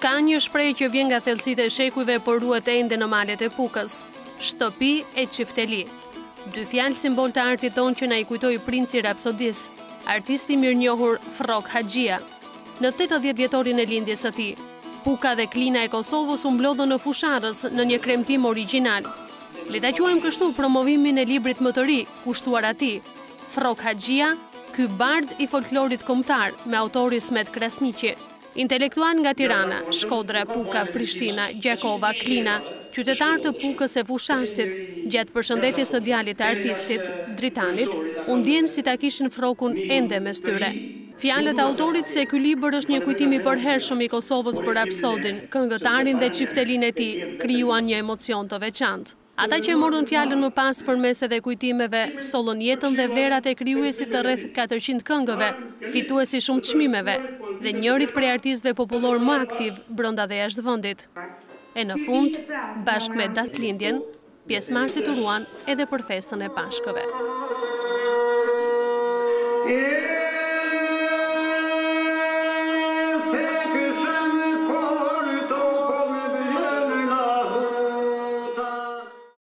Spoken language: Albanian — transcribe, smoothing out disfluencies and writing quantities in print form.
Ka një shprehje që vjen nga thellësitë e shekujve por ruhet ende në malet e Pukës. Shtëpi e Çifteli. Dy fjalë simbol të artit tonë që na i kujtoi princi Rapsodis, artisti mirënjohur Frok Haxhia. Në 80 vjetorin e lindjes së tij, Puka dhe Klina e Kosovës u mblodhën në Fusharës në një kremtim origjinal. Le ta quajmë kështu promovimin e librit më të ri, kushtuar atij, Frok Haxhia, ky bard i folklorit kombëtar me autori Smet Krasniqi. Intelektual nga Tirana, Shkodra, Puka, Prishtina, Gjakova, Klina, qytetar të Pukës e Fusharësit, gjatë përshëndetjes së djalit të artistit, Dritanit, u ndjen si ta kishin Frokun ende mes tyre. Fjalët e autorit se ky libër është një kujtim i përhershëm i Kosovës për Rapsodin, këngëtarin dhe çiftelin e tij, krijuan një emocion të veçantë. Ata që morën fjalën më pas përmes edhe kujtimeve, sollën jetën dhe vlerat e krijuesit të rreth 400 këngëve, fituesi shumë çmimeve, dhe njërit prej artistëve popullor më aktiv brenda dhe jashtë vendit. E në fund, bashkë me datëlindjen, pjesëmarrësit uruan edhe për festën e Pashkëve.